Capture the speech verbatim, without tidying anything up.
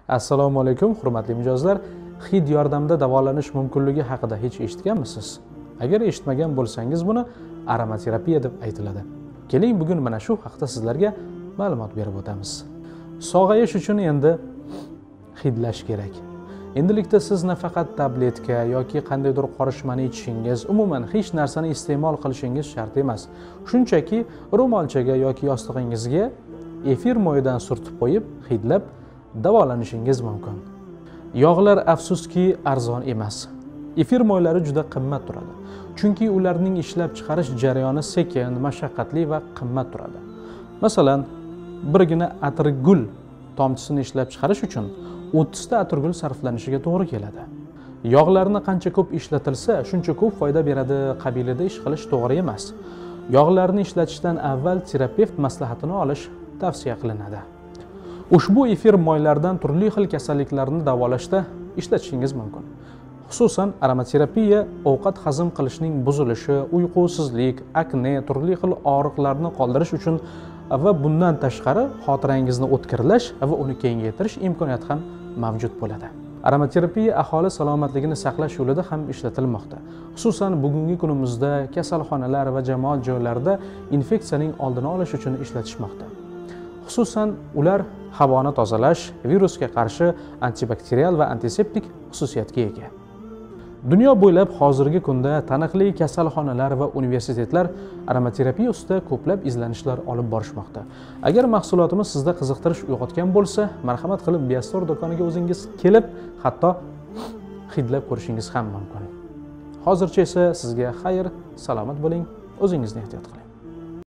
Assalomu alaykum, hurmatli mijozlar. Hid yordamida davolanish mumkinligi haqida hech eshitganmisiz? Agar eshitmagan bo'lsangiz, buni aromaterapiya deb aytiladi. Keling, bugun mana shu haqida sizlarga ma'lumot berib o'tamiz. Sog'ayish uchun endi hidlash kerak. Endilikda siz nafaqat tabletka yoki qandaydir qorishmani ichishingiz, umuman hech narsani iste'mol qilishingiz shart emas. Shunchaki ro'molchaga yoki yostig'ingizga efir moyidan surtib qo'yib, hidlab davolanishingiz mumkin. Yog'lar afsuski arzon emas. Efir moylari juda qimmat turadi. Chunki ularning ishlab chiqarish jarayoni sekin, mashaqqatli va qimmat turadi. Masalan, birgina atirgul tomchisini ishlab chiqarish uchun o'ttiz ta atirgul sarflanishiga to'g'ri keladi. Yog'larni qancha ko'p ishlatilsa, shuncha ko'p foyda beradi qabilida ish qilish to'g'ri emas. Yog'larni ishlatishdan avval terapevt maslahatini olish tavsiya qilinadi. Ushbu efir moylaridan turli xil kasalliklarni davolashda ishlatishingiz mumkin. Xususan, aromaterapiya ovqat hazm qilishning buzilishi, uyqusizlik, akne, turli xil og'riqlarni qoldirish uchun va bundan tashqari xotirangizni o'tkirlash va uni kengaytirish imkoniyati ham mavjud bo'ladi. Aromaterapiya aholi salomatligini saqlash yo'lida ham ishlatilmoqda. Xususan, bugungi kunimizda kasalxonalar va jamoat joylarida infeksiyaning oldini olish uchun ishlatishmoqda. Xususan, ular havoni tozalash, virusga qarshi antibakterial va antiseptik xususiyatga ega. Dunyo bo'ylab hozirgi kunda taniqli kasalxonalar va universitetlar aromaterapiya ustida ko'plab izlanishlar olib borishmoqda. Agar mahsulotimiz sizda qiziqtirish uyg'otgan bo'lsa, marhamat qilib Biostor do'koniga o'zingiz kelib, hatto hidlab ko'rishingiz ham mumkin. Hozircha esa sizga xayr, salomat bo'ling, o'zingizni ehtiyot qiling.